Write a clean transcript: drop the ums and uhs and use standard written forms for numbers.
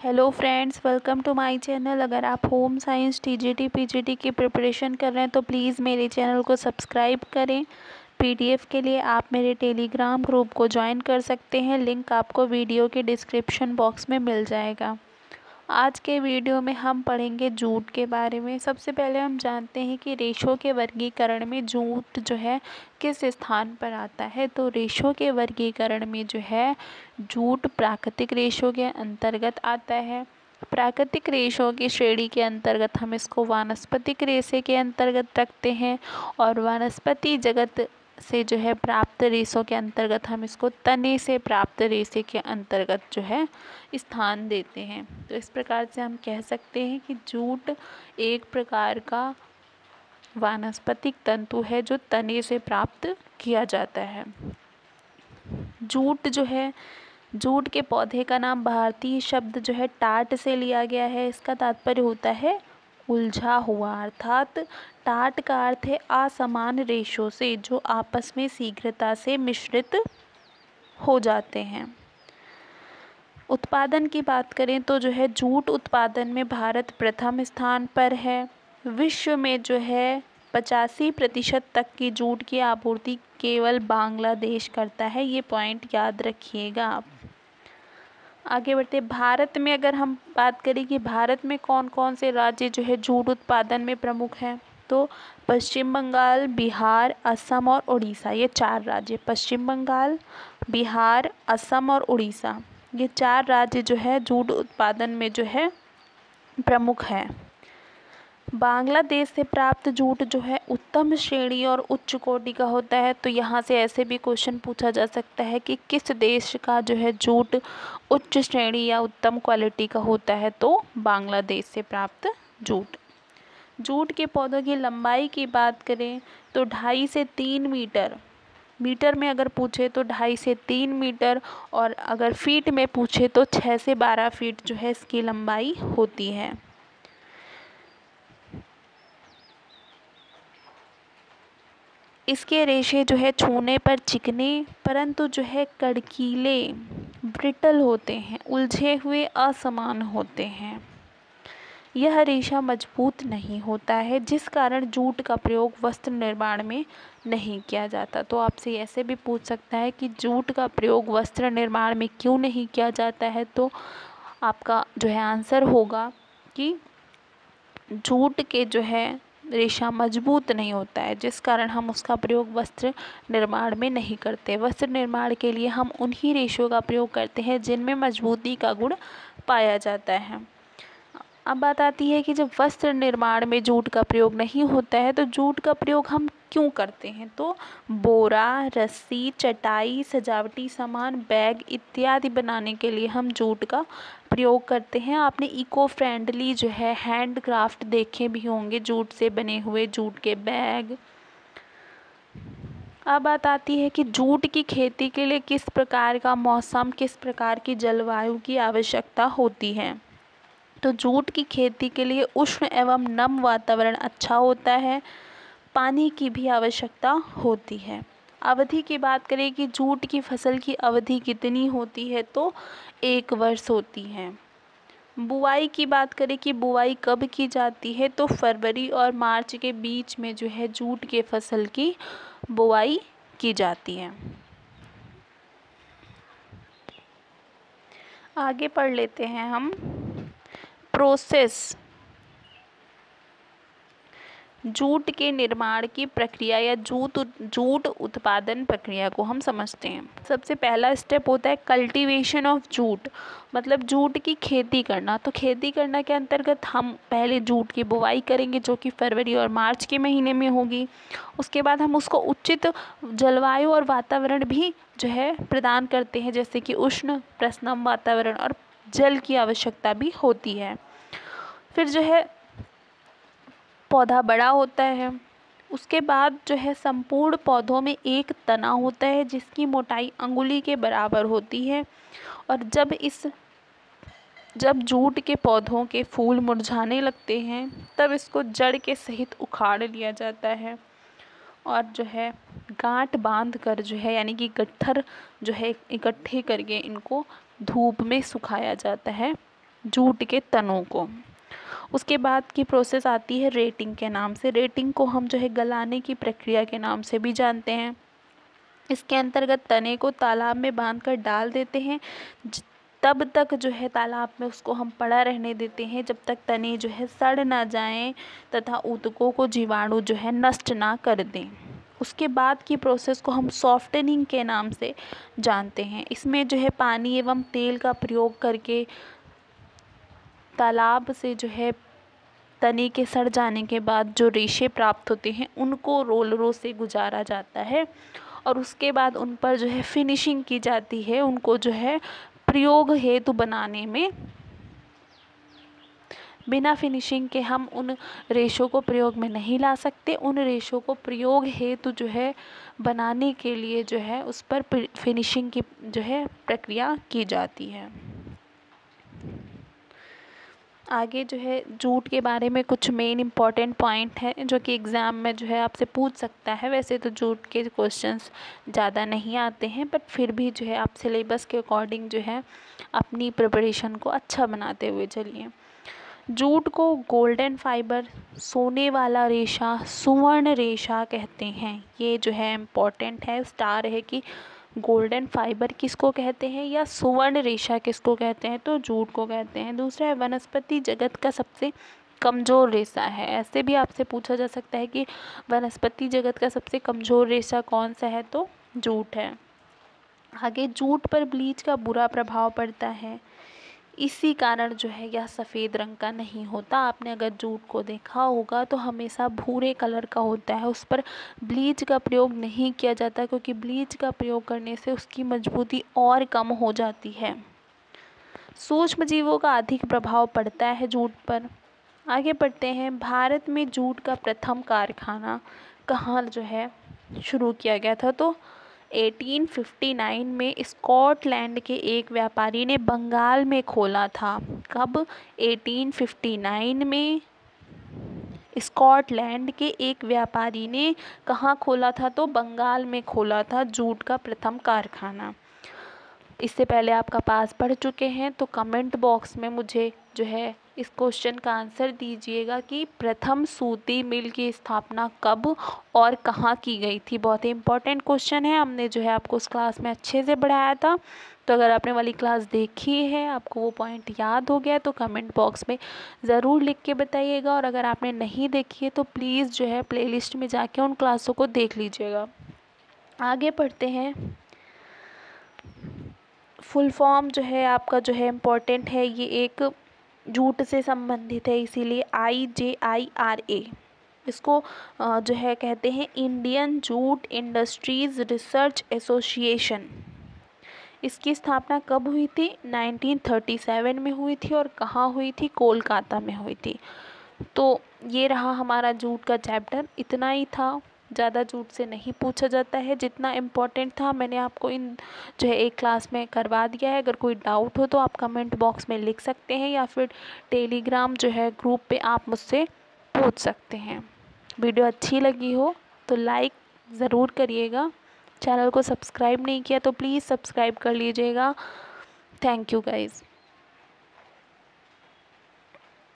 Hello friends, welcome to my channel. अगर आप home science TGT PGT की preparation कर रहे हैं तो प्लीज़ मेरे चैनल को सब्सक्राइब करें। पीडीएफ के लिए आप मेरे टेलीग्राम ग्रुप को ज्वाइन कर सकते हैं, लिंक आपको वीडियो के डिस्क्रिप्शन बॉक्स में मिल जाएगा। आज के वीडियो में हम पढ़ेंगे जूट के बारे में। सबसे पहले हम जानते हैं कि रेशों के वर्गीकरण में जूट जो है किस स्थान पर आता है। तो रेशों के वर्गीकरण में जो है जूट प्राकृतिक रेशों के अंतर्गत आता है। प्राकृतिक रेशों की श्रेणी के अंतर्गत हम इसको वानस्पतिक रेशे के अंतर्गत रखते हैं और वनस्पति जगत से जो है प्राप्त रेशों के अंतर्गत हम इसको तने से प्राप्त रेशे के अंतर्गत जो है स्थान देते हैं। तो इस प्रकार से हम कह सकते हैं कि जूट एक प्रकार का वानस्पतिक तंतु है जो तने से प्राप्त किया जाता है। जूट के पौधे का नाम भारतीय शब्द जो है टाट से लिया गया है। इसका तात्पर्य होता है उलझा हुआ, अर्थात टाट का अर्थ है असमान रेशों से जो आपस में शीघ्रता से मिश्रित हो जाते हैं। उत्पादन की बात करें तो जो है जूट उत्पादन में भारत प्रथम स्थान पर है। विश्व में जो है 85% तक की जूट की आपूर्ति केवल बांग्लादेश करता है। ये पॉइंट याद रखिएगा आप। आगे बढ़ते भारत में अगर हम बात करें कि भारत में कौन कौन से राज्य जो है जूट उत्पादन में प्रमुख हैं, तो पश्चिम बंगाल, बिहार, असम और उड़ीसा, ये 4 राज्य, पश्चिम बंगाल, बिहार, असम और उड़ीसा, ये 4 राज्य जो है जूट उत्पादन में जो है प्रमुख हैं। बांग्लादेश से प्राप्त जूट जो है उत्तम श्रेणी और उच्च कोटि का होता है। तो यहाँ से ऐसे भी क्वेश्चन पूछा जा सकता है कि किस देश का जो है जूट उच्च श्रेणी या उत्तम क्वालिटी का होता है, तो बांग्लादेश से प्राप्त जूट के पौधों की लंबाई की बात करें तो 2.5 से 3 मीटर में अगर पूछे तो 2.5 से 3 मीटर, और अगर फीट में पूछे तो 6 से 12 फीट जो है इसकी लंबाई होती है। इसके रेशे जो है छूने पर चिकने परंतु जो है कड़कीले, ब्रिटल होते हैं, उलझे हुए, असमान होते हैं। यह रेशा मजबूत नहीं होता है जिस कारण जूट का प्रयोग वस्त्र निर्माण में नहीं किया जाता। तो आपसे ऐसे भी पूछ सकता है कि जूट का प्रयोग वस्त्र निर्माण में क्यों नहीं किया जाता है, तो आपका जो है आंसर होगा कि जूट के जो है रेशा मजबूत नहीं होता है जिस कारण हम उसका प्रयोग वस्त्र निर्माण में नहीं करते। वस्त्र निर्माण के लिए हम उन्हीं रेशों का प्रयोग करते हैं जिनमें मजबूती का गुण पाया जाता है। अब बात आती है कि जब वस्त्र निर्माण में जूट का प्रयोग नहीं होता है तो जूट का प्रयोग हम क्यों करते हैं, तो बोरा, रस्सी, चटाई, सजावटी सामान, बैग इत्यादि बनाने के लिए हम जूट का प्रयोग करते हैं। आपने इको फ्रेंडली जो है हैंड क्राफ्ट देखे भी होंगे, जूट से बने हुए जूट के बैग। अब बात आती है कि जूट की खेती के लिए किस प्रकार का मौसम, किस प्रकार की जलवायु की आवश्यकता होती है। तो जूट की खेती के लिए उष्ण एवं नम वातावरण अच्छा होता है। पानी की भी आवश्यकता होती है। अवधि की बात करें कि जूट की फसल की अवधि कितनी होती है, तो 1 वर्ष होती है। बुआई की बात करें कि बुआई कब की जाती है, तो फरवरी और मार्च के बीच में जो है जूट के फसल की बुआई की जाती है। आगे पढ़ लेते हैं हम प्रोसेस। जूट के निर्माण की प्रक्रिया या जूट उत्पादन प्रक्रिया को हम समझते हैं। सबसे पहला स्टेप होता है कल्टीवेशन ऑफ जूट, मतलब जूट की खेती करना। तो खेती करना के अंतर्गत हम पहले जूट की बुवाई करेंगे जो कि फरवरी और मार्च के महीने में होगी। उसके बाद हम उसको उचित जलवायु और वातावरण भी जो है प्रदान करते हैं, जैसे कि उष्ण प्रसन्नम वातावरण, और जल की आवश्यकता भी होती है। फिर जो है पौधा बड़ा होता है। उसके बाद जो है संपूर्ण पौधों में एक तना होता है जिसकी मोटाई अंगुली के बराबर होती है। और जब जूट के पौधों के फूल मुरझाने लगते हैं तब इसको जड़ के सहित उखाड़ लिया जाता है और जो है गांठ बांध कर जो है, यानी कि गट्ठर जो है इकट्ठे करके इनको धूप में सुखाया जाता है जूट के तनों को। उसके बाद की प्रोसेस आती है रेटिंग के नाम से। रेटिंग को हम जो है गलाने की प्रक्रिया के नाम से भी जानते हैं। इसके अंतर्गत तने को तालाब में बांधकर डाल देते हैं। तब तक जो है तालाब में उसको हम पड़ा रहने देते हैं जब तक तने जो है सड़ ना जाएं तथा ऊतकों को जीवाणु जो है नष्ट ना कर दें। उसके बाद की प्रोसेस को हम सॉफ्टनिंग के नाम से जानते हैं। इसमें जो है पानी एवं तेल का प्रयोग करके तालाब से जो है तने के सड़ जाने के बाद जो रेशे प्राप्त होते हैं उनको रोलरों से गुजारा जाता है और उसके बाद उन पर जो है फिनिशिंग की जाती है। उनको जो है प्रयोग हेतु बनाने में, बिना फिनिशिंग के हम उन रेशों को प्रयोग में नहीं ला सकते। उन रेशों को प्रयोग हेतु जो है बनाने के लिए जो है उस पर फिनिशिंग की जो है प्रक्रिया की जाती है। आगे जो है जूट के बारे में कुछ मेन इम्पॉर्टेंट पॉइंट है जो कि एग्ज़ाम में जो है आपसे पूछ सकता है। वैसे तो जूट के क्वेश्चंस ज़्यादा नहीं आते हैं, बट फिर भी जो है आप सिलेबस के अकॉर्डिंग जो है अपनी प्रिपरेशन को अच्छा बनाते हुए चलिए। जूट को गोल्डन फाइबर, सोने वाला रेशा, सुवर्ण रेशा कहते हैं। ये जो है इम्पॉर्टेंट है, स्टार है कि गोल्डन फाइबर किसको कहते हैं या सुवर्ण रेशा किसको कहते हैं, तो जूट को कहते हैं। दूसरा है वनस्पति जगत का सबसे कमज़ोर रेशा है। ऐसे भी आपसे पूछा जा सकता है कि वनस्पति जगत का सबसे कमज़ोर रेशा कौन सा है, तो जूट है। आगे जूट पर ब्लीच का बुरा प्रभाव पड़ता है, इसी कारण जो है यह सफ़ेद रंग का नहीं होता। आपने अगर जूट को देखा होगा तो हमेशा भूरे कलर का होता है। उस पर ब्लीच का प्रयोग नहीं किया जाता क्योंकि ब्लीच का प्रयोग करने से उसकी मजबूती और कम हो जाती है। सूक्ष्म जीवों का अधिक प्रभाव पड़ता है जूट पर। आगे बढ़ते हैं। भारत में जूट का प्रथम कारखाना कहाँ जो है शुरू किया गया था, तो 1859 में स्कॉटलैंड के एक व्यापारी ने बंगाल में खोला था। कब? 1859 में स्कॉटलैंड के एक व्यापारी ने कहाँ खोला था, तो बंगाल में खोला था जूट का प्रथम कारखाना। इससे पहले आपका पास पढ़ चुके हैं तो कमेंट बॉक्स में मुझे जो है इस क्वेश्चन का आंसर दीजिएगा कि प्रथम सूती मिल की स्थापना कब और कहाँ की गई थी। बहुत ही इंपॉर्टेंट क्वेश्चन है, हमने जो है आपको उस क्लास में अच्छे से पढ़ाया था। तो अगर आपने वाली क्लास देखी है, आपको वो पॉइंट याद हो गया, तो कमेंट बॉक्स में ज़रूर लिख के बताइएगा। और अगर आपने नहीं देखी है तो प्लीज़ जो है प्लेलिस्ट में जाके उन क्लासों को देख लीजिएगा। आगे पढ़ते हैं। फुल फॉर्म जो है आपका जो है इम्पोर्टेंट है, ये एक जूट से संबंधित है, इसीलिए IJIRA इसको जो है कहते हैं Indian jute industries research association. इसकी स्थापना कब हुई थी? 1937 में हुई थी। और कहाँ हुई थी? कोलकाता में हुई थी। तो ये रहा हमारा जूट का चैप्टर, इतना ही था। ज़्यादा जूट से नहीं पूछा जाता है, जितना इम्पोर्टेंट था मैंने आपको इन जो है एक क्लास में करवा दिया है। अगर कोई डाउट हो तो आप कमेंट बॉक्स में लिख सकते हैं या फिर टेलीग्राम जो है ग्रुप पे आप मुझसे पूछ सकते हैं। वीडियो अच्छी लगी हो तो लाइक ज़रूर करिएगा। चैनल को सब्सक्राइब नहीं किया तो प्लीज़ सब्सक्राइब कर लीजिएगा। Thank you guys.